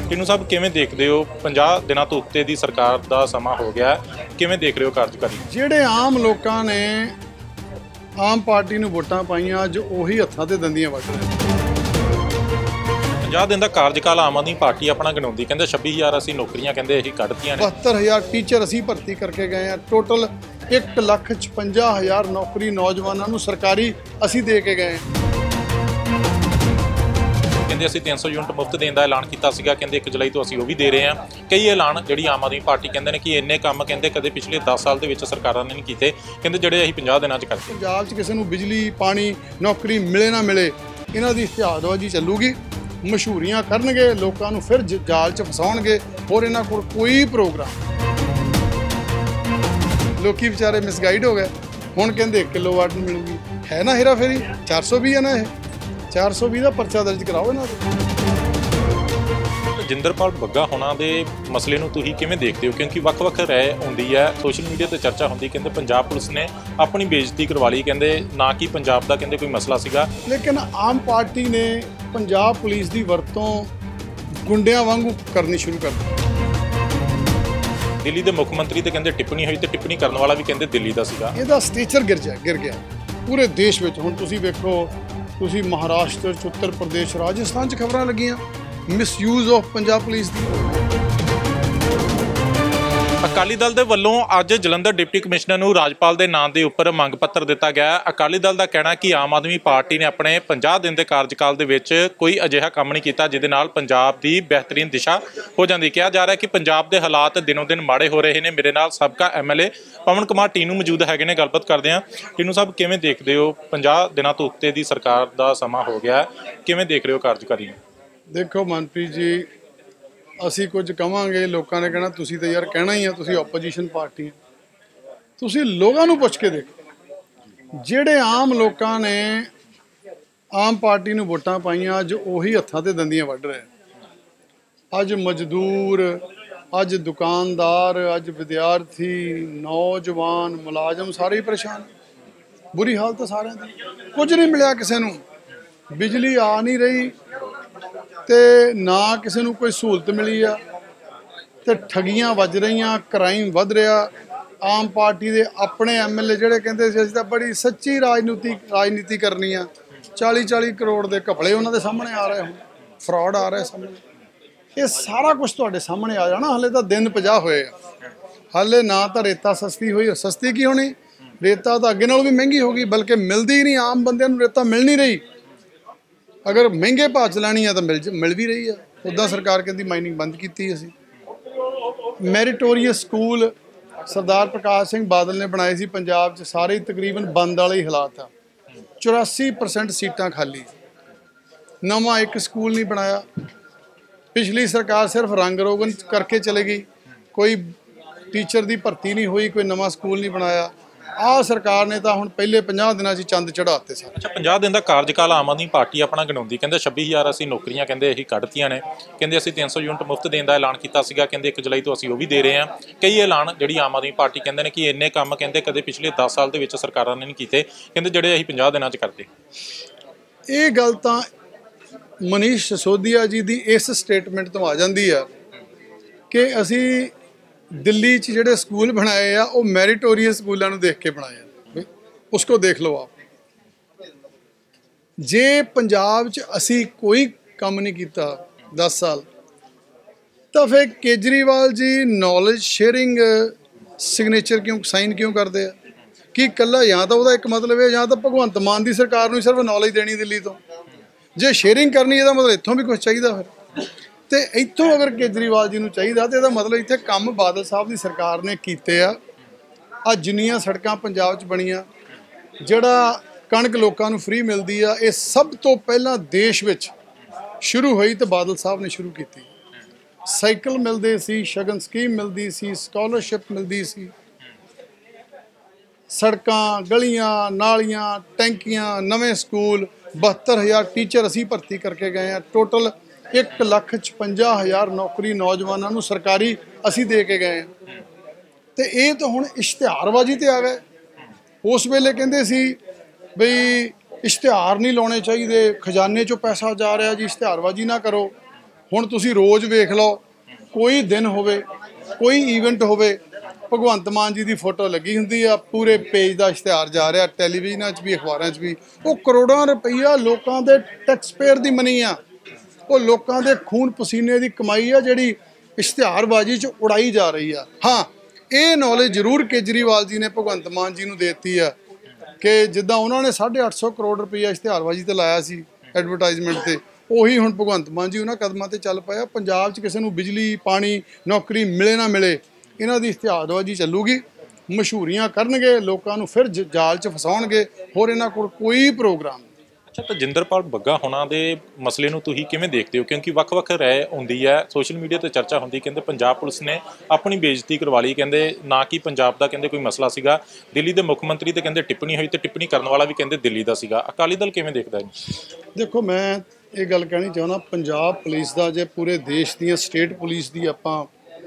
टिनू साहब किवें देखदे हो 50 दिनों तो उत्ते दी सरकार दा समा हो गया, किवें देख रहे हो कार्यकारी? ਜਿਹੜੇ ਆਮ ਲੋਕਾਂ ਨੇ ਆਮ ਪਾਰਟੀ ਨੂੰ ਵੋਟਾਂ ਪਾਈਆਂ ਅੱਜ ਉਹੀ ਹੱਥਾਂ ਤੇ ਦੰਦੀਆਂ ਵੱਢ ਰਹੇ 50 दिन ਦਾ ਕਾਰਜਕਾਲ ਆਮ ਆਦਮੀ ਪਾਰਟੀ ਆਪਣਾ ਗਿਣਾਉਂਦੀ, ਕਹਿੰਦੇ 26000 ਅਸੀਂ ਨੌਕਰੀਆਂ ਕਹਿੰਦੇ ਅਸੀਂ ਕੱਢਤੀਆਂ ਨੇ। 72000 ਟੀਚਰ ਅਸੀਂ ਭਰਤੀ ਕਰਕੇ ਗਏ ਆ। ਟੋਟਲ 1,56,000 ਨੌਕਰੀ ਨੌਜਵਾਨਾਂ ਨੂੰ ਸਰਕਾਰੀ ਅਸੀਂ ਦੇ ਕੇ ਗਏ ਆ। ਕਹਿੰਦੇ ਅਸੀਂ 300 ਯੂਨਿਟ ਮੁਫਤ ਦੇਣ ਦਾ ਐਲਾਨ ਕੀਤਾ ਸੀਗਾ, ਕਹਿੰਦੇ 1 ਜੁਲਾਈ ਤੋਂ ਅਸੀਂ ਉਹ ਵੀ ਦੇ ਰਹੇ ਹਾਂ। ਕਈ ਐਲਾਨ ਜਿਹੜੀ ਆਮ ਆਦਮੀ ਪਾਰਟੀ ਕਹਿੰਦੇ ਨੇ ਕਿ ਇੰਨੇ ਕੰਮ ਕਹਿੰਦੇ ਕਦੇ ਪਿਛਲੇ 10 ਸਾਲ ਦੇ ਵਿੱਚ ਸਰਕਾਰਾਂ ਨੇ ਨਹੀਂ ਕੀਤੇ, ਕਹਿੰਦੇ ਜਿਹੜੇ ਅਸੀਂ 50 ਦਿਨਾਂ 'ਚ ਕਰਦੇ। ਪੰਜਾਬ 'ਚ ਕਿਸੇ ਨੂੰ ਬਿਜਲੀ ਪਾਣੀ ਨੌਕਰੀ ਮਿਲੇ ਨਾ ਮਿਲੇ, ਇਹਨਾਂ ਦੀ ਇਸ਼ਤਿਹਾਰਬਾਜ਼ੀ ਚੱਲੂਗੀ, ਮਸ਼ਹੂਰੀਆਂ ਕਰਨਗੇ, ਲੋਕਾਂ ਨੂੰ ਫਿਰ ਜਾਲ 'ਚ ਫਸਾਉਣਗੇ। ਹੋਰ ਇਹਨਾਂ ਕੋਲ ਕੋਈ ਪ੍ਰੋਗਰਾਮ, ਲੋਕੀ ਵਿਚਾਰੇ ਮਿਸਗਾਈਡ ਹੋ ਗਏ। ਹੁਣ ਕਹਿੰਦੇ 1 ਕਿਲੋਵਾਟ ਮਿਲੂਗੀ, ਹੈ ਨਾ ਹੇਰਾ ਫੇਰੀ। 420 ਹੈ ਨਾ, ਇਹ 420 ਦਾ ਪਰਚਾ ਦਰਜ ਕਰਾਓ ਇਹਨਾਂ ਦੇ। ਜਿੰਦਰਪਾਲ ਬੱਗਾ ਹੋਣਾ ਦੇ ਮਸਲੇ ਨੂੰ ਤੁਸੀਂ ਕਿਵੇਂ ਦੇਖਦੇ ਹੋ? ਕਿਉਂਕਿ ਵੱਖ-ਵੱਖ ਰਾਏ ਹੁੰਦੀ ਹੈ, ਸੋਸ਼ਲ ਮੀਡੀਆ ਤੇ ਚਰਚਾ ਹੁੰਦੀ, ਕਹਿੰਦੇ ਪੰਜਾਬ ਪੁਲਿਸ ਨੇ ਆਪਣੀ ਬੇਇੱਜ਼ਤੀ ਕਰਵਾ ਲਈ, ਕਹਿੰਦੇ ਨਾ ਕਿ ਪੰਜਾਬ ਦਾ ਕਹਿੰਦੇ ਕੋਈ ਮਸਲਾ ਸੀਗਾ। ਲੇਕਿਨ ਆਮ ਪਾਰਟੀ ਨੇ ਪੰਜਾਬ ਪੁਲਿਸ ਦੀ ਵਰਤੋਂ ਗੁੰਡਿਆਂ ਵਾਂਗੂ ਕਰਨੀ ਸ਼ੁਰੂ ਕਰ ਦਿੱਤੀ। ਦਿੱਲੀ ਦੇ ਮੁੱਖ ਮੰਤਰੀ ਤੇ ਕਹਿੰਦੇ ਟਿੱਪਣੀ ਹੋਈ ਤੇ ਟਿੱਪਣੀ ਕਰਨ ਵਾਲਾ ਵੀ ਕਹਿੰਦੇ ਦਿੱਲੀ ਦਾ ਸੀਗਾ। ਇਹਦਾ ਸਟੇਚਰ ਗਿਰ ਗਿਆ ਪੂਰੇ ਦੇਸ਼ ਵਿੱਚ। ਹੁਣ ਤੁਸੀਂ ਵੇਖੋ, ਤੁਸੀਂ ਮਹਾਰਾਸ਼ਟਰ 'ਚ, ਉੱਤਰ ਪ੍ਰਦੇਸ਼, ਰਾਜਸਥਾਨ 'ਚ ਖਬਰਾਂ ਲੱਗੀਆਂ ਮਿਸਯੂਜ਼ ਆਫ ਪੰਜਾਬ ਪੁਲਿਸ ਦੀ। ਅਕਾਲੀ ਦਲ ਦੇ ਵੱਲੋਂ ਅੱਜ ਜਲੰਧਰ ਡਿਪਟੀ ਕਮਿਸ਼ਨਰ ਨੂੰ ਰਾਜਪਾਲ ਦੇ ਨਾਂ ਦੇ ਉੱਪਰ ਮੰਗ ਪੱਤਰ ਦਿੱਤਾ ਗਿਆ। ਅਕਾਲੀ ਦਲ ਦਾ ਕਹਿਣਾ ਕਿ ਆਮ ਆਦਮੀ ਪਾਰਟੀ ਨੇ ਆਪਣੇ 50 ਦਿਨ ਦੇ ਕਾਰਜਕਾਲ ਦੇ ਵਿੱਚ ਕੋਈ ਅਜਿਹਾ ਕੰਮ ਨਹੀਂ ਕੀਤਾ ਜਿਹਦੇ ਨਾਲ ਪੰਜਾਬ ਦੀ ਬਿਹਤਰੀਨ ਦਿਸ਼ਾ ਹੋ ਜਾਂਦੀ। ਕਿਹਾ ਜਾ ਰਿਹਾ ਕਿ ਪੰਜਾਬ ਦੇ ਹਾਲਾਤ ਦਿਨੋਂ ਦਿਨ ਮਾੜੇ ਹੋ ਰਹੇ ਨੇ। ਮੇਰੇ ਨਾਲ ਸਾਬਕਾ MLA ਪਵਨ ਕੁਮਾਰ ਟੀਨੂ ਮੌਜੂਦ ਹੈਗੇ ਨੇ, ਗੱਲਬਾਤ ਕਰਦੇ ਹਾਂ। ਟੀਨੂ ਸਾਹਿਬ ਕਿਵੇਂ ਦੇਖਦੇ ਹੋ 50 ਦਿਨਾਂ ਤੋਂ ਉੱਤੇ ਦੀ ਸਰਕਾਰ ਦਾ ਸਮਾਂ ਹੋ ਗਿਆ, ਕਿਵੇਂ ਦੇਖ ਰਹੇ ਹੋ ਕਾਰਜਕਾਰੀ ਨੂੰ? ਦੇਖੋ ਮਨਪ੍ਰੀਤ ਜੀ, ਅਸੀਂ ਕੁਝ ਕਵਾਂਗੇ, ਲੋਕਾਂ ਨੇ ਕਹਿਣਾ ਤੁਸੀਂ ਤਾਂ ਯਾਰ ਕਹਿਣਾ ਹੀ ਆ, ਤੁਸੀਂ ਆਪੋਜੀਸ਼ਨ ਪਾਰਟੀ ਆ। ਤੁਸੀਂ ਲੋਕਾਂ ਨੂੰ ਪੁੱਛ ਕੇ ਦੇਖੋ, ਜਿਹੜੇ ਆਮ ਲੋਕਾਂ ਨੇ ਆਮ ਪਾਰਟੀ ਨੂੰ ਵੋਟਾਂ ਪਾਈਆਂ ਅੱਜ ਉਹੀ ਹੱਥਾਂ ਤੇ ਦੰਦੀਆਂ ਵੱਢ ਰਹੇ। ਅੱਜ ਮਜ਼ਦੂਰ, ਅੱਜ ਦੁਕਾਨਦਾਰ, ਅੱਜ ਵਿਦਿਆਰਥੀ, ਨੌਜਵਾਨ, ਮੁਲਾਜ਼ਮ ਸਾਰੇ ਹੀ ਪਰੇਸ਼ਾਨ। ਬੁਰੀ ਹਾਲਤ ਸਾਰਿਆਂ ਦੀ, ਕੁਝ ਨਹੀਂ ਮਿਲਿਆ ਕਿਸੇ ਨੂੰ। ਬਿਜਲੀ ਆ ਨਹੀਂ ਰਹੀ ਤੇ ਨਾ ਕਿਸੇ ਨੂੰ ਕੋਈ ਸਹੂਲਤ ਮਿਲੀ ਆ, ਤੇ ਠੱਗੀਆਂ ਵੱਜ ਰਹੀਆਂ, ਕ੍ਰਾਈਮ ਵੱਧ ਰਿਹਾ। ਆਮ ਪਾਰਟੀ ਦੇ ਆਪਣੇ MLA ਜਿਹੜੇ ਕਹਿੰਦੇ ਸੀ ਅਸੀਂ ਤਾਂ ਬੜੀ ਸੱਚੀ ਰਾਜਨੀਤੀ ਕਰਨੀ ਆ, 40-40 ਕਰੋੜ ਦੇ ਘਪਲੇ ਉਹਨਾਂ ਦੇ ਸਾਹਮਣੇ ਆ ਰਹੇ, ਹੁਣ ਫਰਾਡ ਆ ਰਿਹਾ ਸਾਹਮਣੇ। ਇਹ ਸਾਰਾ ਕੁਝ ਤੁਹਾਡੇ ਸਾਹਮਣੇ ਆ ਜਾਣਾ। ਹਲੇ ਤਾਂ ਦਿਨ 50 ਹੋਏ ਆ, ਹਲੇ ਨਾ ਤਾਂ ਰੇਤਾ ਸਸਤੀ ਹੋਈ। ਸਸਤੀ ਕੀ ਹੋਣੀ, ਰੇਤਾ ਤਾਂ ਅੱਗੇ ਨਾਲੋਂ ਵੀ ਮਹਿੰਗੀ ਹੋ ਗਈ, ਬਲਕਿ ਮਿਲਦੀ ਹੀ ਨਹੀਂ। ਆਮ ਬੰਦਿਆਂ ਨੂੰ ਰੇਤਾ ਮਿਲ ਨਹੀਂ ਰਹੀ। ਅਗਰ ਮਹਿੰਗੇ ਭਾਅ 'ਚ ਲੈਣੀ ਆ ਤਾਂ ਮਿਲ ਵੀ ਰਹੀ ਆ। ਉੱਦਾਂ ਸਰਕਾਰ ਕਹਿੰਦੀ ਮਾਈਨਿੰਗ ਬੰਦ ਕੀਤੀ। ਅਸੀਂ ਮੈਰੀਟੋਰੀਅਸ ਸਕੂਲ ਸਰਦਾਰ ਪ੍ਰਕਾਸ਼ ਸਿੰਘ ਬਾਦਲ ਨੇ ਬਣਾਏ ਸੀ ਪੰਜਾਬ 'ਚ, ਸਾਰੇ ਤਕਰੀਬਨ ਬੰਦ ਵਾਲੇ ਹੀ ਹਾਲਾਤ ਆ। 84% ਸੀਟਾਂ ਖਾਲੀ। ਨਵਾਂ ਇੱਕ ਸਕੂਲ ਨਹੀਂ ਬਣਾਇਆ। ਪਿਛਲੀ ਸਰਕਾਰ ਸਿਰਫ ਰੰਗ ਰੋਗਨ ਕਰਕੇ ਚਲੇ ਗਈ, ਕੋਈ ਟੀਚਰ ਦੀ ਭਰਤੀ ਨਹੀਂ ਹੋਈ, ਕੋਈ ਨਵਾਂ ਸਕੂਲ ਨਹੀਂ ਬਣਾਇਆ। ਆਹ ਸਰਕਾਰ ਨੇ ਤਾਂ ਹੁਣ ਪਹਿਲੇ 50 ਦਿਨਾਂ 'ਚ ਚੰਦ ਚੜਾਤੇ ਸਾਰੇ। ਅੱਛਾ, 50 ਦਿਨ ਦਾ ਕਾਰਜਕਾਲ ਆਮ ਆਦਮੀ ਪਾਰਟੀ ਆਪਣਾ ਗਿਣਾਉਂਦੀ, ਕਹਿੰਦੇ 26000 ਅਸੀਂ ਨੌਕਰੀਆਂ ਕਹਿੰਦੇ ਅਸੀਂ ਕੱਢਤੀਆਂ ਨੇ। ਕਹਿੰਦੇ ਅਸੀਂ 300 ਯੂਨਿਟ ਮੁਫਤ ਦੇਣ ਦਾ ਐਲਾਨ ਕੀਤਾ ਸੀਗਾ, ਕਹਿੰਦੇ 1 ਜੁਲਾਈ ਤੋਂ ਅਸੀਂ ਉਹ ਵੀ ਦੇ ਰਹੇ ਹਾਂ। ਕਈ ਐਲਾਨ ਜਿਹੜੀ ਆਮ ਆਦਮੀ ਪਾਰਟੀ ਕਹਿੰਦੇ ਨੇ ਕਿ ਇੰਨੇ ਕੰਮ ਕਹਿੰਦੇ ਕਦੇ ਪਿਛਲੇ 10 ਸਾਲ ਦੇ ਵਿੱਚ ਸਰਕਾਰਾਂ ਨੇ ਨਹੀਂ ਕੀਤੇ, ਕਹਿੰਦੇ ਜਿਹੜੇ ਅਸੀਂ 50 ਦਿਨਾਂ 'ਚ ਕਰਦੇ। ਇਹ ਗੱਲ ਤਾਂ ਮਨੀਸ਼ ਸਿਸੋਦੀਆ ਜੀ ਦੀ ਇਸ ਸਟੇਟਮੈਂਟ ਤੋਂ ਆ ਜਾਂਦੀ ਆ ਕਿ ਅਸੀਂ ਦਿੱਲੀ 'ਚ ਜਿਹੜੇ ਸਕੂਲ ਬਣਾਏ ਆ ਉਹ ਮੈਰੀਟੋਰੀਅਸ ਸਕੂਲਾਂ ਨੂੰ ਦੇਖ ਕੇ ਬਣਾਏ ਆ। ਉਸਕੋ ਦੇਖ ਲਓ ਆਪ। ਜੇ ਪੰਜਾਬ 'ਚ ਅਸੀਂ ਕੋਈ ਕੰਮ ਨਹੀਂ ਕੀਤਾ 10 ਸਾਲ, ਤਾਂ ਫਿਰ Kejriwal ji knowledge sharing signature sign ਕਿਉਂ ਕਰਦੇ ਆ? ਕਿ ਇਕੱਲਾ ਜਾਂ ਤਾਂ ਉਹਦਾ ਇੱਕ ਮਤਲਬ ਹੈ ਜਾਂ ਤਾਂ ਭਗਵੰਤ ਮਾਨ ਦੀ ਸਰਕਾਰ ਨੂੰ ਸਿਰਫ ਨੌਲੇਜ ਦੇਣੀ ਦਿੱਲੀ ਤੋਂ। ਜੇ ਸ਼ੇਅਰਿੰਗ ਕਰਨੀ ਇਹਦਾ ਮਤਲਬ ਇੱਥੋਂ ਵੀ ਕੁਛ ਚਾਹੀਦਾ ਫਿਰ। ਤੇ ਇੱਥੋਂ ਅਗਰ ਕੇਜਰੀਵਾਲ ਜੀ ਨੂੰ ਚਾਹੀਦਾ ਤੇ ਇਹਦਾ ਮਤਲਬ ਇੱਥੇ ਕੰਮ ਬਾਦਲ ਸਾਹਿਬ ਦੀ ਸਰਕਾਰ ਨੇ ਕੀਤੇ ਆ। ਆ ਜਿੰਨੀਆਂ ਸੜਕਾਂ ਪੰਜਾਬ 'ਚ ਬਣੀਆਂ, ਜਿਹੜਾ ਕਣਕ ਲੋਕਾਂ ਨੂੰ ਫ੍ਰੀ ਮਿਲਦੀ ਆ, ਇਹ ਸਭ ਤੋਂ ਪਹਿਲਾਂ ਦੇਸ਼ ਵਿੱਚ ਸ਼ੁਰੂ ਹੋਈ ਤੇ ਬਾਦਲ ਸਾਹਿਬ ਨੇ ਸ਼ੁਰੂ ਕੀਤੀ। ਸਾਈਕਲ ਮਿਲਦੇ ਸੀ, ਸ਼ਗਨ ਸਕੀਮ ਮਿਲਦੀ ਸੀ, ਸਕਾਲਰਸ਼ਿਪ ਮਿਲਦੀ ਸੀ। ਸੜਕਾਂ, ਗਲੀਆਂ, ਨਾਲੀਆਂ, ਟੈਂਕੀਆਂ, ਨਵੇਂ ਸਕੂਲ, 72000 ਟੀਚਰ ਅਸੀਂ ਭਰਤੀ ਕਰਕੇ ਗਏ ਆ। ਟੋਟਲ 1,56,000 ਨੌਕਰੀ ਨੌਜਵਾਨਾਂ ਨੂੰ ਸਰਕਾਰੀ ਅਸੀਂ ਦੇ ਕੇ ਗਏ ਆ। ਤੇ ਇਹ ਤਾਂ ਹੁਣ ਇਸ਼ਤਿਹਾਰਬਾਜ਼ੀ ਤੇ ਆ ਗਏ। ਉਸ ਵੇਲੇ ਕਹਿੰਦੇ ਸੀ ਬਈ ਇਸ਼ਤਿਹਾਰ ਨਹੀਂ ਲਾਉਣੇ ਚਾਹੀਦੇ, ਖਜ਼ਾਨੇ 'ਚੋਂ ਪੈਸਾ ਜਾ ਰਿਹਾ ਜੀ, ਇਸ਼ਤਿਹਾਰਬਾਜ਼ੀ ਨਾ ਕਰੋ। ਹੁਣ ਤੁਸੀਂ ਰੋਜ਼ ਵੇਖ ਲਓ, ਕੋਈ ਦਿਨ ਹੋਵੇ, ਕੋਈ ਈਵੈਂਟ ਹੋਵੇ, ਭਗਵੰਤ ਮਾਨ ਜੀ ਦੀ ਫੋਟੋ ਲੱਗੀ ਹੁੰਦੀ ਆ, ਪੂਰੇ ਪੇਜ ਦਾ ਇਸ਼ਤਿਹਾਰ ਜਾ ਰਿਹਾ, ਟੈਲੀਵਿਜ਼ਨਾਂ 'ਚ ਵੀ, ਅਖਬਾਰਾਂ 'ਚ ਵੀ। ਉਹ ਕਰੋੜਾਂ ਰੁਪਈਆ ਲੋਕਾਂ ਦੇ ਟੈਕਸ ਪੇਅਰ ਦੀ ਮਨੀ ਆ, ਉਹ ਲੋਕਾਂ ਦੇ ਖੂਨ ਪਸੀਨੇ ਦੀ ਕਮਾਈ ਆ, ਜਿਹੜੀ ਇਸ਼ਤਿਹਾਰਬਾਜ਼ੀ 'ਚ ਉਡਾਈ ਜਾ ਰਹੀ ਆ। ਹਾਂ, ਇਹ ਨੌਲੇਜ ਜ਼ਰੂਰ ਕੇਜਰੀਵਾਲ ਜੀ ਨੇ ਭਗਵੰਤ ਮਾਨ ਜੀ ਨੂੰ ਦੇ ਦਿੱਤੀ ਆ ਕਿ ਜਿੱਦਾਂ ਉਹਨਾਂ ਨੇ 850 ਕਰੋੜ ਰੁਪਈਆ ਇਸ਼ਤਿਹਾਰਬਾਜ਼ੀ ਤੇ ਲਾਇਆ ਸੀ, ਐਡਵਰਟਾਈਜ਼ਮੈਂਟ ਤੇ, ਉਹੀ ਹੁਣ ਭਗਵੰਤ ਮਾਨ ਜੀ ਉਹਨਾਂ ਕਦਮਾਂ ਤੇ ਚੱਲ ਪਿਆ। ਪੰਜਾਬ 'ਚ ਕਿਸੇ ਨੂੰ ਬਿਜਲੀ, ਪਾਣੀ, ਨੌਕਰੀ ਮਿਲੇ ਨਾ ਮਿਲੇ, ਇਹਨਾਂ ਦੀ ਇਸ਼ਤਿਹਾਰਬਾਜ਼ੀ ਚੱਲੂਗੀ, ਮਸ਼ਹੂਰੀਆਂ ਕਰਨਗੇ, ਲੋਕਾਂ ਨੂੰ ਫਿਰ ਜਾਲ 'ਚ ਫਸਾਉਣਗੇ। ਹੋਰ ਇਹਨਾਂ ਕੋਲ ਕੋਈ ਪ੍ਰੋਗਰਾਮ ਨਹੀਂ। ਅੱਛਾ, ਤੇਜਿੰਦਰਪਾਲ ਬੱਗਾ ਹੋਣਾ ਦੇ ਮਸਲੇ ਨੂੰ ਤੁਸੀਂ ਕਿਵੇਂ ਦੇਖਦੇ ਹੋ? ਕਿਉਂਕਿ ਵੱਖ-ਵੱਖ ਰਾਏ ਹੁੰਦੀ ਹੈ, ਸੋਸ਼ਲ ਮੀਡੀਆ ਤੇ ਚਰਚਾ ਹੁੰਦੀ, ਕਹਿੰਦੇ ਪੰਜਾਬ ਪੁਲਿਸ ਨੇ ਆਪਣੀ ਬੇਇੱਜ਼ਤੀ ਕਰਵਾ ਲਈ, ਕਹਿੰਦੇ ਨਾ ਕਿ ਪੰਜਾਬ ਦਾ ਕਹਿੰਦੇ ਕੋਈ ਮਸਲਾ ਸੀਗਾ, ਦਿੱਲੀ ਦੇ ਮੁੱਖ ਮੰਤਰੀ ਤੇ ਕਹਿੰਦੇ ਟਿੱਪਣੀ ਹੋਈ ਤੇ ਟਿੱਪਣੀ ਕਰਨ ਵਾਲਾ ਵੀ ਕਹਿੰਦੇ ਦਿੱਲੀ ਦਾ ਸੀਗਾ। ਅਕਾਲੀ ਦਲ ਕਿਵੇਂ ਦੇਖਦਾ ਹੈ? ਦੇਖੋ, ਮੈਂ ਇਹ ਗੱਲ ਕਹਿਣੀ ਚਾਹੁੰਦਾ, ਪੰਜਾਬ ਪੁਲਿਸ ਦਾ ਜੇ ਪੂਰੇ ਦੇਸ਼ ਦੀਆਂ ਸਟੇਟ ਪੁਲਿਸ ਦੀ ਆਪਾਂ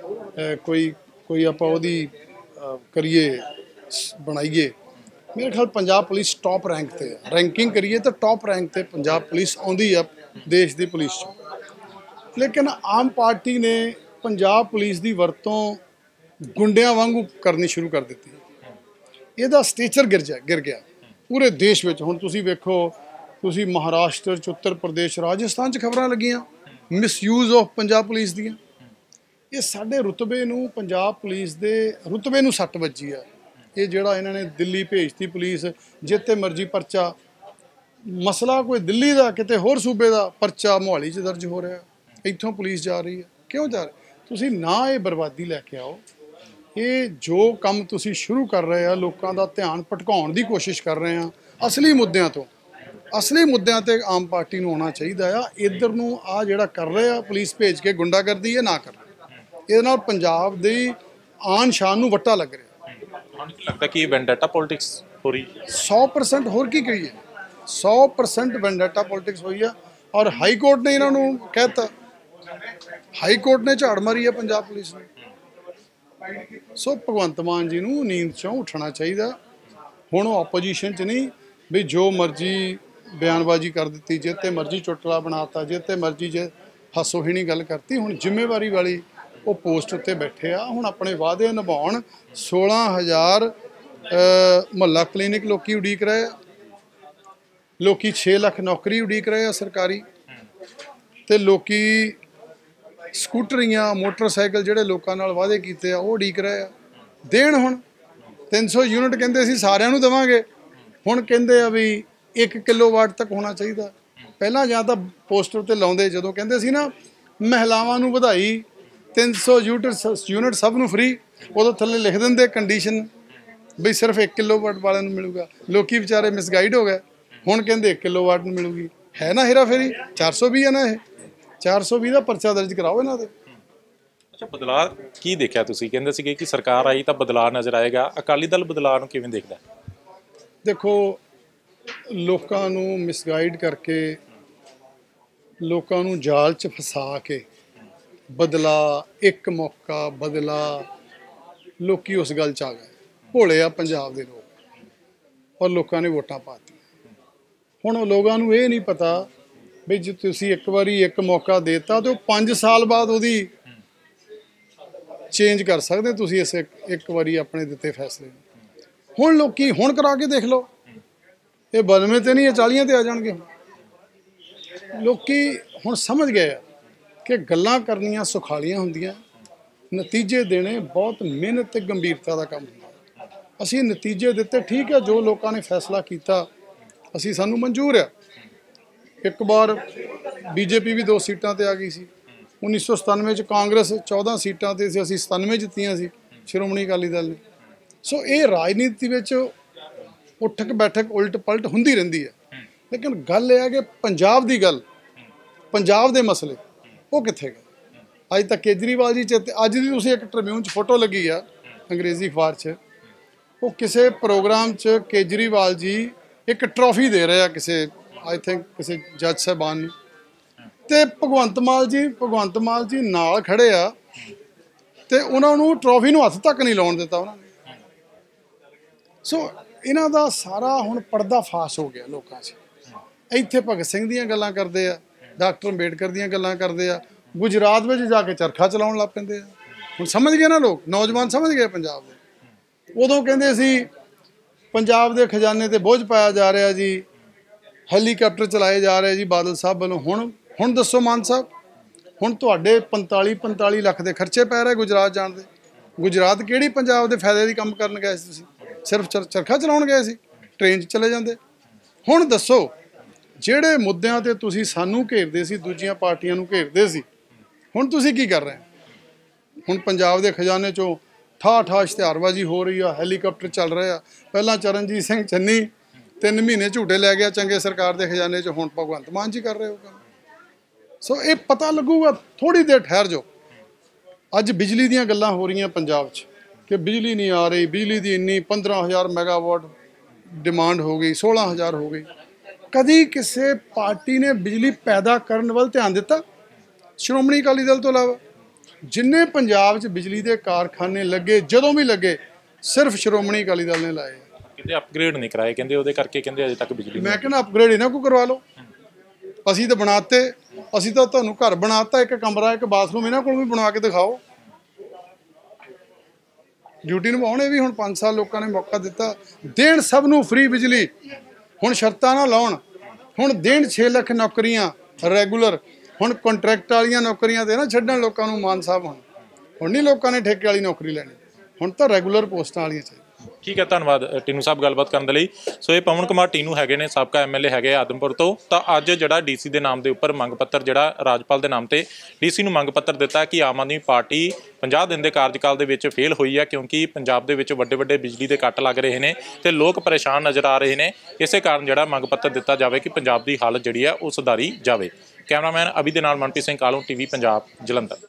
ਕੋਈ ਆਪਾਂ ਉਹਦੀ ਕਰੀਏ, ਬਣਾਈਏ, ਮੇਰੇ ਖਿਆਲ ਪੰਜਾਬ ਪੁਲਿਸ ਟੌਪ ਰੈਂਕ ਤੇ ਹੈ। ਰੈਂਕਿੰਗ ਕਰੀਏ ਤਾਂ ਟੌਪ ਰੈਂਕ ਤੇ ਪੰਜਾਬ ਪੁਲਿਸ ਆਉਂਦੀ ਆ ਦੇਸ਼ ਦੀ ਪੁਲਿਸ 'ਚ। ਲੇਕਿਨ ਆਮ ਪਾਰਟੀ ਨੇ ਪੰਜਾਬ ਪੁਲਿਸ ਦੀ ਵਰਤੋਂ ਗੁੰਡਿਆਂ ਵਾਂਗੂ ਕਰਨੀ ਸ਼ੁਰੂ ਕਰ ਦਿੱਤੀ। ਇਹਦਾ ਸਟੇਚਰ ਗਿਰ ਗਿਆ ਪੂਰੇ ਦੇਸ਼ ਵਿੱਚ। ਹੁਣ ਤੁਸੀਂ ਵੇਖੋ, ਤੁਸੀਂ ਮਹਾਰਾਸ਼ਟਰ 'ਚ, ਉੱਤਰ ਪ੍ਰਦੇਸ਼, ਰਾਜਸਥਾਨ 'ਚ ਖਬਰਾਂ ਲੱਗੀਆਂ ਮਿਸਯੂਜ਼ ਆਫ ਪੰਜਾਬ ਪੁਲਿਸ ਦੀਆਂ। ਇਹ ਸਾਡੇ ਰੁਤਬੇ ਨੂੰ, ਪੰਜਾਬ ਪੁਲਿਸ ਦੇ ਰੁਤਬੇ ਨੂੰ ਸੱਟ ਵੱਜੀ ਆ। ਇਹ ਜਿਹੜਾ ਇਹਨਾਂ ਨੇ ਦਿੱਲੀ ਭੇਜਤੀ ਪੁਲਿਸ, ਜਿੱਥੇ ਮਰਜ਼ੀ ਪਰਚਾ, ਮਸਲਾ ਕੋਈ ਦਿੱਲੀ ਦਾ, ਕਿਤੇ ਹੋਰ ਸੂਬੇ ਦਾ, ਪਰਚਾ ਮੋਹਾਲੀ 'ਚ ਦਰਜ ਹੋ ਰਿਹਾ, ਇੱਥੋਂ ਪੁਲਿਸ ਜਾ ਰਹੀ ਹੈ। ਕਿਉਂ ਜਾ ਰਹੀ? ਤੁਸੀਂ ਨਾ ਇਹ ਬਰਬਾਦੀ ਲੈ ਕੇ ਆਓ। ਇਹ ਜੋ ਕੰਮ ਤੁਸੀਂ ਸ਼ੁਰੂ ਕਰ ਰਹੇ ਆ, ਲੋਕਾਂ ਦਾ ਧਿਆਨ ਭਟਕਾਉਣ ਦੀ ਕੋਸ਼ਿਸ਼ ਕਰ ਰਹੇ ਆ ਅਸਲੀ ਮੁੱਦਿਆਂ ਤੋਂ। ਅਸਲੀ ਮੁੱਦਿਆਂ ਤੇ ਆਮ ਪਾਰਟੀ ਨੂੰ ਆਉਣਾ ਚਾਹੀਦਾ ਆ। ਇੱਧਰ ਨੂੰ ਆ ਜਿਹੜਾ ਕਰ ਰਹੇ ਆ ਪੁਲਿਸ ਭੇਜ ਕੇ ਗੁੰਡਾਗਰਦੀ, ਇਹ ਨਾ ਕਰ। ਇਹਦੇ ਨਾਲ ਪੰਜਾਬ ਦੀ ਆਨ ਸ਼ਾਨ ਨੂੰ ਵੱਟਾ ਲੱਗ ਰਿਹਾ। ਲੱਗਦਾ ਕਿ ਵੈਂਡੇਟਾ ਪੋਲਿਟਿਕਸ ਹੋ ਰਹੀ 100%। ਹੋਰ ਕੀ ਕਹੀਏ, 100% ਵੈਂਡੇਟਾ ਪੋਲਿਟਿਕਸ ਹੋਈ ਆ। ਔਰ ਹਾਈ ਕੋਰਟ ਨੇ ਇਹਨਾਂ ਨੂੰ ਕਹਿਤਾ, ਹਾਈ ਕੋਰਟ ਨੇ ਝਾੜ ਮਾਰੀ ਆ ਪੰਜਾਬ ਪੁਲਿਸ ਨੂੰ। ਸੋ ਭਗਵੰਤ ਮਾਨ ਜੀ ਨੂੰ ਨੀਂਦ 'ਚੋਂ ਉੱਠਣਾ ਚਾਹੀਦਾ। ਹੁਣ ਉਹ ਆਪੋਜੀਸ਼ਨ 'ਚ ਨਹੀਂ ਵੀ ਜੋ ਮਰਜ਼ੀ ਬਿਆਨਬਾਜ਼ੀ ਕਰ ਦਿੱਤੀ, ਜਿੱਥੇ ਮਰਜ਼ੀ ਚੁਟਕਲਾ ਬਣਾਤਾ, ਜਿੱਥੇ ਮਰਜ਼ੀ ਜੇ ਹਾਸੋਹੀਣੀ ਗੱਲ ਕਰਤੀ। ਹੁਣ ਜ਼ਿੰਮੇਵਾਰੀ ਵਾਲੀ ਉਹ ਪੋਸਟ ਉੱਤੇ ਬੈਠੇ ਆ। ਹੁਣ ਆਪਣੇ ਵਾਅਦੇ ਨਿਭਾਉਣ। 16,000 ਮੁਹੱਲਾ ਕਲੀਨਿਕ ਲੋਕੀ ਉਡੀਕ ਰਹੇ ਆ, ਲੋਕੀ 6 ਲੱਖ ਨੌਕਰੀ ਉਡੀਕ ਰਹੇ ਆ ਸਰਕਾਰੀ, ਤੇ ਲੋਕੀ ਸਕੂਟਰੀਆਂ, ਮੋਟਰਸਾਈਕਲ ਜਿਹੜੇ ਲੋਕਾਂ ਨਾਲ ਵਾਅਦੇ ਕੀਤੇ ਆ ਉਹ ਉਡੀਕ ਰਹੇ ਆ। ਦੇਣ ਹੁਣ 300 ਯੂਨਿਟ ਕਹਿੰਦੇ ਅਸੀਂ ਸਾਰਿਆਂ ਨੂੰ ਦੇਵਾਂਗੇ, ਹੁਣ ਕਹਿੰਦੇ ਆ ਵੀ 1 ਕਿਲੋਵਾਟ ਤੱਕ ਹੋਣਾ ਚਾਹੀਦਾ। ਪਹਿਲਾਂ ਜਾਂ ਤਾਂ ਪੋਸਟਰ ਤੇ ਲਾਉਂਦੇ, ਜਦੋਂ ਕਹਿੰਦੇ ਸੀ ਨਾ ਮਹਿਲਾਵਾਂ ਨੂੰ ਵਧਾਈ 300 ਯੂਨਿਟ ਸਭ ਨੂੰ ਫ੍ਰੀ, ਉਦੋਂ ਥੱਲੇ ਲਿਖ ਦਿੰਦੇ ਕੰਡੀਸ਼ਨ ਬਈ ਸਿਰਫ 1 ਕਿਲੋਵਾਟ ਵਾਲਿਆਂ ਨੂੰ ਮਿਲੂਗਾ। ਲੋਕੀ ਵਿਚਾਰੇ ਮਿਸਗਾਈਡ ਹੋ ਗਏ, ਹੁਣ ਕਹਿੰਦੇ 1 ਕਿਲੋਵਾਟ ਨੂੰ ਮਿਲੂਗੀ। ਹੈ ਨਾ ਹੇਰਾ ਫੇਰੀ? 420 ਹੈ ਨਾ, ਇਹ 420 ਦਾ ਪਰਚਾ ਦਰਜ ਕਰਾਓ ਇਹਨਾਂ ਦੇ। ਅੱਛਾ, ਬਦਲਾਅ ਕੀ ਦੇਖਿਆ ਤੁਸੀਂ? ਕਹਿੰਦੇ ਸੀਗੇ ਕਿ ਸਰਕਾਰ ਆਈ ਤਾਂ ਬਦਲਾਅ ਨਜ਼ਰ ਆਏਗਾ। ਅਕਾਲੀ ਦਲ ਬਦਲਾਅ ਨੂੰ ਕਿਵੇਂ ਦੇਖਦਾ? ਦੇਖੋ, ਲੋਕਾਂ ਨੂੰ ਮਿਸਗਾਈਡ ਕਰਕੇ, ਲੋਕਾਂ ਨੂੰ ਜਾਲ 'ਚ ਫਸਾ ਕੇ ਬਦਲਾ, ਇੱਕ ਮੌਕਾ ਬਦਲਾ, ਲੋਕੀ ਉਸ ਗੱਲ 'ਚ ਆ ਗਏ। ਭੋਲੇ ਆ ਪੰਜਾਬ ਦੇ ਲੋਕ, ਔਰ ਲੋਕਾਂ ਨੇ ਵੋਟਾਂ ਪਾਤੀਆਂ। ਹੁਣ ਉਹ ਲੋਕਾਂ ਨੂੰ ਇਹ ਨਹੀਂ ਪਤਾ ਵੀ ਜੇ ਤੁਸੀਂ ਇੱਕ ਵਾਰੀ ਇੱਕ ਮੌਕਾ ਦੇਤਾ ਤਾਂ ਉਹ 5 ਸਾਲ ਬਾਅਦ ਉਹਦੀ ਚੇਂਜ ਕਰ ਸਕਦੇ ਤੁਸੀਂ ਇਸ ਇੱਕ ਵਾਰੀ ਆਪਣੇ ਦਿੱਤੇ ਫੈਸਲੇ ਨੂੰ। ਹੁਣ ਲੋਕੀ ਹੁਣ ਕਰਾ ਕੇ ਦੇਖ ਲਓ, ਇਹ 92 ਤੇ ਨਹੀਂ, ਇਹ 40 ਤੇ ਆ ਜਾਣਗੇ। ਲੋਕੀ ਹੁਣ ਸਮਝ ਗਏ ਆ ਕਿ ਗੱਲਾਂ ਕਰਨੀਆਂ ਸੁਖਾਲੀਆਂ ਹੁੰਦੀਆਂ, ਨਤੀਜੇ ਦੇਣੇ ਬਹੁਤ ਮਿਹਨਤ ਤੇ ਗੰਭੀਰਤਾ ਦਾ ਕੰਮ ਹੁੰਦਾ। ਅਸੀਂ ਨਤੀਜੇ ਦਿੱਤੇ, ਠੀਕ ਹੈ, ਜੋ ਲੋਕਾਂ ਨੇ ਫੈਸਲਾ ਕੀਤਾ ਅਸੀਂ, ਸਾਨੂੰ ਮਨਜ਼ੂਰ ਆ। ਇੱਕ ਵਾਰ ਬੀਜੇਪੀ ਵੀ 2 ਸੀਟਾਂ ਤੇ ਆ ਗਈ ਸੀ। 1997 'ਚ ਕਾਂਗਰਸ 14 ਸੀਟਾਂ ਤੇ ਸੀ, ਅਸੀਂ 97 ਜਿੱਤੀਆਂ ਸੀ ਸ਼੍ਰੋਮਣੀ ਅਕਾਲੀ ਦਲ ਨੇ। ਸੋ ਇਹ ਰਾਜਨੀਤੀ ਵਿੱਚ ਉੱਠਕ ਬੈਠਕ, ਉਲਟ ਪਲਟ ਹੁੰਦੀ ਰਹਿੰਦੀ ਹੈ। ਲੇਕਿਨ ਗੱਲ ਇਹ ਹੈ ਕਿ ਪੰਜਾਬ ਦੀ ਗੱਲ, ਪੰਜਾਬ ਦੇ ਮਸਲੇ ਉਹ ਕਿੱਥੇ ਗਏ? ਅੱਜ ਤੱਕ ਕੇਜਰੀਵਾਲ ਜੀ ਅੱਜ ਦੀ ਤੁਸੀਂ ਇੱਕ ਟ੍ਰਿਬਿਊਨ 'ਚ ਫੋਟੋ ਲੱਗੀ ਆ ਅੰਗਰੇਜ਼ੀ ਅਖਬਾਰ 'ਚ, ਉਹ ਕਿਸੇ ਪ੍ਰੋਗਰਾਮ 'ਚ ਕੇਜਰੀਵਾਲ ਜੀ ਇੱਕ ਟਰੋਫੀ ਦੇ ਰਹੇ ਆ ਕਿਸੇ, ਆਈ ਥਿੰਕ ਕਿਸੇ ਜੱਜ ਸਾਹਿਬਾਨ ਨੂੰ, ਤੇ ਭਗਵੰਤ ਮਾਨ ਜੀ ਨਾਲ ਖੜੇ ਆ ਤੇ ਉਹਨਾਂ ਨੂੰ ਟਰੋਫੀ ਨੂੰ ਹੱਥ ਤੱਕ ਨਹੀਂ ਲਾਉਣ ਦਿੱਤਾ ਉਹਨਾਂ ਨੇ। ਸੋ ਇਹਨਾਂ ਦਾ ਸਾਰਾ ਹੁਣ ਪਰਦਾ ਫਾਸ਼ ਹੋ ਗਿਆ ਲੋਕਾਂ 'ਚ। ਇੱਥੇ ਭਗਤ ਸਿੰਘ ਦੀਆਂ ਗੱਲਾਂ ਕਰਦੇ ਆ, ਡਾਕਟਰ ਅੰਬੇਡਕਰ ਦੀਆਂ ਗੱਲਾਂ ਕਰਦੇ ਆ, ਗੁਜਰਾਤ ਵਿੱਚ ਜਾ ਕੇ ਚਰਖਾ ਚਲਾਉਣ ਲੱਗ ਪੈਂਦੇ ਆ। ਹੁਣ ਸਮਝ ਗਏ ਨਾ ਲੋਕ, ਨੌਜਵਾਨ ਸਮਝ ਗਏ ਪੰਜਾਬ ਦੇ। ਉਦੋਂ ਕਹਿੰਦੇ ਸੀ ਪੰਜਾਬ ਦੇ ਖਜ਼ਾਨੇ ਤੇ ਬੋਝ ਪਾਇਆ ਜਾ ਰਿਹਾ ਜੀ, ਹੈਲੀਕਾਪਟਰ ਚਲਾਏ ਜਾ ਰਹੇ ਜੀ ਬਾਦਲ ਸਾਹਿਬ ਵੱਲੋਂ। ਹੁਣ ਦੱਸੋ ਮਾਨ ਸਾਹਿਬ, ਹੁਣ ਤੁਹਾਡੇ 45 ਲੱਖ ਦੇ ਖਰਚੇ ਪੈ ਰਹੇ ਗੁਜਰਾਤ ਜਾਣ ਦੇ। ਗੁਜਰਾਤ ਕਿਹੜੀ ਪੰਜਾਬ ਦੇ ਫਾਇਦੇ ਦੀ ਕੰਮ ਕਰਨ ਗਏ ਸੀ ਤੁਸੀਂ? ਸਿਰਫ ਚਰਖਾ ਚਲਾਉਣ ਗਏ ਸੀ, ਟ੍ਰੇਨ 'ਚ ਚਲੇ ਜਾਂਦੇ। ਹੁਣ ਦੱਸੋ, ਜਿਹੜੇ ਮੁੱਦਿਆਂ ਤੇ ਤੁਸੀਂ ਸਾਨੂੰ ਘੇਰਦੇ ਸੀ, ਦੂਜੀਆਂ ਪਾਰਟੀਆਂ ਨੂੰ ਘੇਰਦੇ ਸੀ, ਹੁਣ ਤੁਸੀਂ ਕੀ ਕਰ ਰਹੇ? ਹੁਣ ਪੰਜਾਬ ਦੇ ਖਜ਼ਾਨੇ 'ਚੋਂ ਠਾਹ ਇਸ਼ਤਿਹਾਰਬਾਜ਼ੀ ਹੋ ਰਹੀ ਆ, ਹੈਲੀਕਾਪਟਰ ਚੱਲ ਰਹੇ ਆ। ਪਹਿਲਾਂ ਚਰਨਜੀਤ ਸਿੰਘ ਚੰਨੀ 3 ਮਹੀਨੇ ਝੂਟੇ ਲੈ ਗਿਆ ਚੰਗੇ ਸਰਕਾਰ ਦੇ ਖਜ਼ਾਨੇ 'ਚ, ਹੁਣ ਭਗਵੰਤ ਮਾਨ ਜੀ ਕਰ ਰਹੇ ਹੋ ਕੰਮ। ਸੋ ਇਹ ਪਤਾ ਲੱਗੂਗਾ, ਥੋੜ੍ਹੀ ਦੇਰ ਠਹਿਰ ਜਾਓ। ਅੱਜ ਬਿਜਲੀ ਦੀਆਂ ਗੱਲਾਂ ਹੋ ਰਹੀਆਂ ਪੰਜਾਬ 'ਚ ਕਿ ਬਿਜਲੀ ਨਹੀਂ ਆ ਰਹੀ, ਬਿਜਲੀ ਦੀ ਇੰਨੀ 15,000 ਮੈਗਾਵਾਟ ਡਿਮਾਂਡ ਹੋ ਗਈ, 16,000 ਹੋ ਗਈ। ਕਦੀ ਕਿਸੇ ਪਾਰਟੀ ਨੇ ਬਿਜਲੀ ਪੈਦਾ ਕਰਨ ਵੱਲ ਧਿਆਨ ਦਿੱਤਾ? ਸ਼੍ਰੋਮਣੀ ਅਕਾਲੀ ਦਲ ਤੋਂ ਇਲਾਵਾ ਜਿੰਨੇ ਪੰਜਾਬ 'ਚ ਬਿਜਲੀ ਦੇ ਕਾਰਖਾਨੇ ਲੱਗੇ, ਜਦੋਂ ਵੀ ਲੱਗੇ, ਸਿਰਫ ਸ਼੍ਰੋਮਣੀ ਅਕਾਲੀ ਦਲ ਨੇ ਲਾਏ। ਕਹਿੰਦੇ ਅਪਗ੍ਰੇਡ ਨਹੀਂ ਕਰਾਏ, ਕਹਿੰਦੇ ਉਹਦੇ ਕਰਕੇ ਕਹਿੰਦੇ ਅਜੇ ਤੱਕ ਬਿਜਲੀ। ਮੈਂ ਕਹਿੰਦਾ ਅਪਗ੍ਰੇਡ ਇਹਨਾਂ ਕੋ ਕਰਵਾ ਲਓ। ਅਸੀਂ ਤਾਂ ਬਣਾਤੇ, ਅਸੀਂ ਤਾਂ ਤੁਹਾਨੂੰ ਘਰ ਬਣਾਤਾ, ਇੱਕ ਕਮਰਾ ਇੱਕ ਬਾਥਰੂਮ ਇਹਨਾਂ ਕੋਲ ਵੀ ਬਣਾ ਕੇ ਦਿਖਾਓ। ਡਿਊਟੀ ਨਿਭਾਉਣ। ਇਹ ਵੀ ਹੁਣ 5 ਸਾਲ ਲੋਕਾਂ ਨੇ ਮੌਕਾ ਦਿੱਤਾ, ਦੇਣ ਸਭ ਨੂੰ ਫ੍ਰੀ ਬਿਜਲੀ। ਹੁਣ ਸ਼ਰਤਾਂ ਨਾ ਲਾਉਣ, ਹੁਣ ਦੇਣ 6 ਲੱਖ ਨੌਕਰੀਆਂ ਰੈਗੂਲਰ। ਹੁਣ ਕੰਟਰੈਕਟ ਵਾਲੀਆਂ ਨੌਕਰੀਆਂ ਤੇ ਨਾ ਛੱਡਣ ਲੋਕਾਂ ਨੂੰ ਮਾਨ ਸਾਹਿਬ। ਹੁਣ ਨਹੀਂ ਲੋਕਾਂ ਨੇ ਠੇਕੇ ਵਾਲੀ ਨੌਕਰੀ ਲੈਣੀ, ਹੁਣ ਤਾਂ ਰੈਗੂਲਰ ਪੋਸਟਾਂ ਵਾਲੀਆਂ ਚਾਹੀਦੀਆਂ। ਠੀਕ ਹੈ, ਧੰਨਵਾਦ ਟੀਨੂ ਸਾਹਿਬ ਗੱਲਬਾਤ ਕਰਨ ਦੇ ਲਈ। ਸੋ ਇਹ ਪਵਨ ਕੁਮਾਰ ਟੀਨੂ ਹੈਗੇ ਨੇ, ਸਾਬਕਾ ਐਮਐਲਏ ਹੈਗੇ ਆਦਮਪੁਰ ਤੋਂ। ਤਾਂ ਅੱਜ ਜਿਹੜਾ ਡੀਸੀ ਦੇ ਨਾਮ ਦੇ ਉੱਪਰ ਮੰਗ ਪੱਤਰ, ਜਿਹੜਾ ਰਾਜਪਾਲ ਦੇ ਨਾਮ ਤੇ ਡੀਸੀ ਨੂੰ ਮੰਗ ਪੱਤਰ ਦਿੱਤਾ ਕਿ ਆਮ ਆਦਮੀ ਪਾਰਟੀ 50 ਦਿਨ ਦੇ ਕਾਰਜਕਾਲ ਦੇ ਵਿੱਚ ਫੇਲ ਹੋਈ ਹੈ, ਕਿਉਂਕਿ ਪੰਜਾਬ ਦੇ ਵਿੱਚ ਵੱਡੇ ਬਿਜਲੀ ਦੇ ਕੱਟ ਲੱਗ ਰਹੇ ਨੇ ਤੇ ਲੋਕ ਪਰੇਸ਼ਾਨ ਨਜ਼ਰ ਆ ਰਹੇ ਨੇ। ਇਸੇ ਕਾਰਨ ਜਿਹੜਾ ਮੰਗ ਪੱਤਰ ਦਿੱਤਾ ਜਾਵੇ ਕਿ ਪੰਜਾਬ ਦੀ ਹਾਲਤ ਜਿਹੜੀ ਹੈ ਉਹ ਸੁਧਾਰੀ ਜਾਵੇ। ਕੈਮਰਾਮੈਨ ਅਭੀ ਦੇ ਨਾਲ ਮਨਪ੍ਰੀਤ ਸਿੰਘ ਕਾਲੋਂ, ਟੀਵੀ ਪੰਜਾਬ, ਜਲੰਧਰ।